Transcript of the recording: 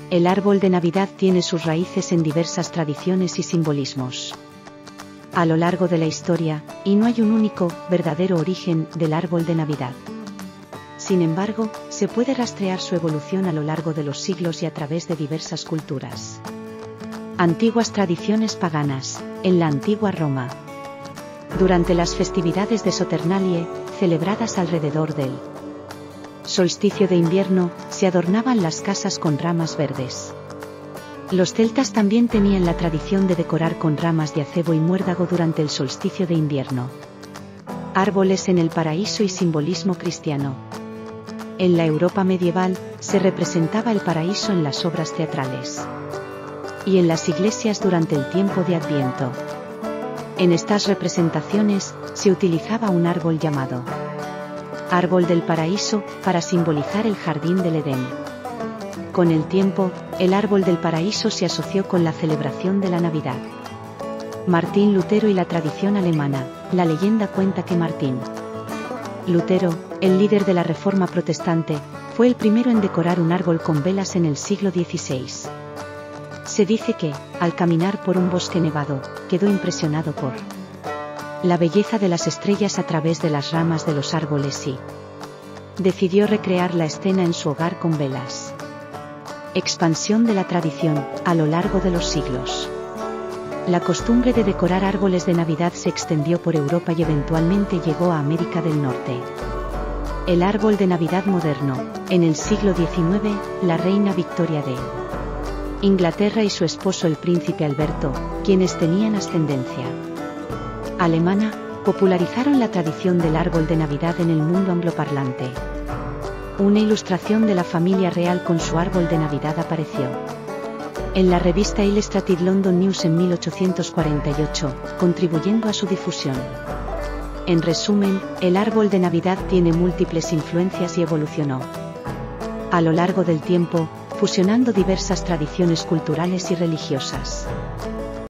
El árbol de Navidad tiene sus raíces en diversas tradiciones y simbolismos. A lo largo de la historia, y no hay un único, verdadero origen del árbol de Navidad. Sin embargo, se puede rastrear su evolución a lo largo de los siglos y a través de diversas culturas. Antiguas tradiciones paganas, en la antigua Roma. Durante las festividades de Saturnalie, celebradas alrededor del solsticio de invierno, se adornaban las casas con ramas verdes. Los celtas también tenían la tradición de decorar con ramas de acebo y muérdago durante el solsticio de invierno. Árboles en el paraíso y simbolismo cristiano. En la Europa medieval, se representaba el paraíso en las obras teatrales y en las iglesias durante el tiempo de Adviento. En estas representaciones, se utilizaba un árbol llamado árbol del paraíso, para simbolizar el jardín del Edén. Con el tiempo, el árbol del paraíso se asoció con la celebración de la Navidad. Martín Lutero y la tradición alemana. La leyenda cuenta que Martín Lutero, el líder de la Reforma protestante, fue el primero en decorar un árbol con velas en el siglo XVI. Se dice que, al caminar por un bosque nevado, quedó impresionado por la belleza de las estrellas a través de las ramas de los árboles y decidió recrear la escena en su hogar con velas. Expansión de la tradición, a lo largo de los siglos. La costumbre de decorar árboles de Navidad se extendió por Europa y eventualmente llegó a América del Norte. El árbol de Navidad moderno. En el siglo XIX, la reina Victoria de Inglaterra y su esposo el príncipe Alberto, quienes tenían ascendencia alemana, popularizaron la tradición del árbol de Navidad en el mundo angloparlante. Una ilustración de la familia real con su árbol de Navidad apareció en la revista Illustrated London News en 1848, contribuyendo a su difusión. En resumen, el árbol de Navidad tiene múltiples influencias y evolucionó a lo largo del tiempo, fusionando diversas tradiciones culturales y religiosas.